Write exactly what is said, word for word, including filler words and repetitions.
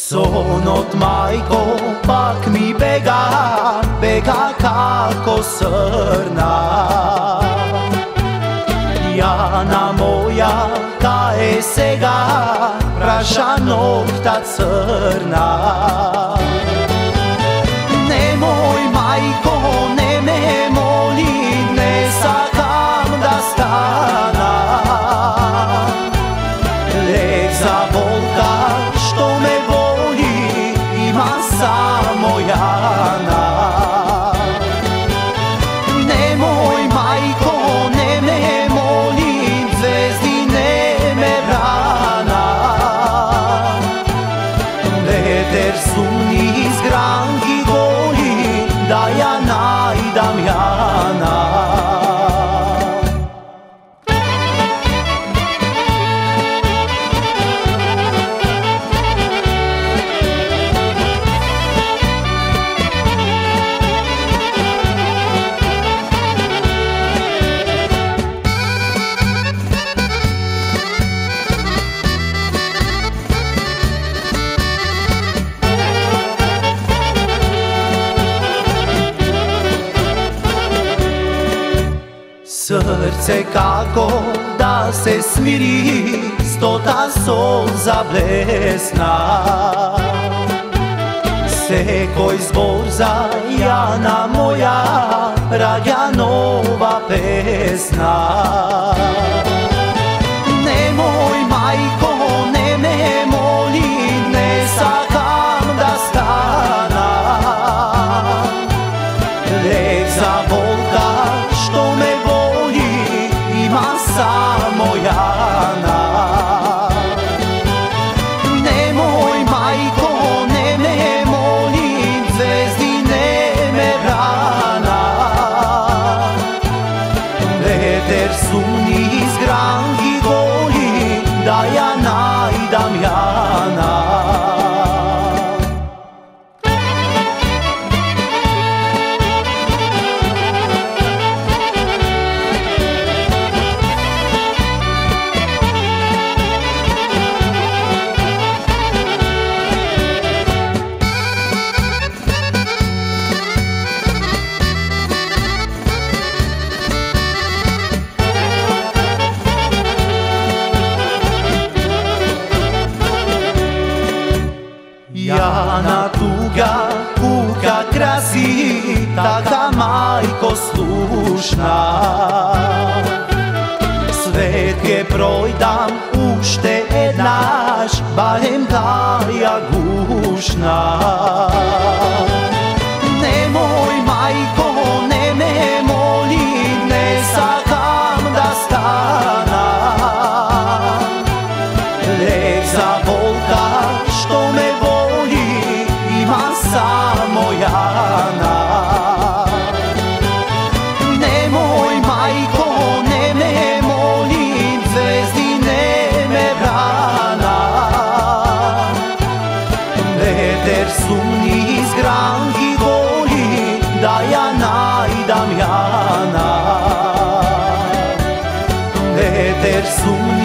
Sonot majko, pak mi bega, bega kako srna. Jana moja, kaj sega, praša nokta crna. Nemoj majko, ne me moli, ne sakam da stana. Lek za volka, što me voli, ima samo Jana. Nemoj majko, ne me moli, zvezdi ne me brana. Veter sumni iz granki goli, da ja najdam Jana. Srce kako da se smiri, stota solza blesna. Sekoj zbor za Jana moja, rađa nova pesna. Nemoj majko, ne me moli, ne sakam da stana. Lek za volka, što me voli, ima samo Jana. Nemoj majko, ne me moli, zvezdi ne me brana. Veter sumni iz granki goli, da ja najdam Jana. Jana tuga, kuka krasi, taka majko slušna. Svetke projdam, ušte naš, barem daja gušna. Nemoj majko, ne me moli, ne sakam da stana. Lek za volka, što me voli, ima samo Jana. Nemoj majko, ne me moli, zvezdi ne me brana. Veter sumni iz granki goli, da ja najdam Jana. Veter sumni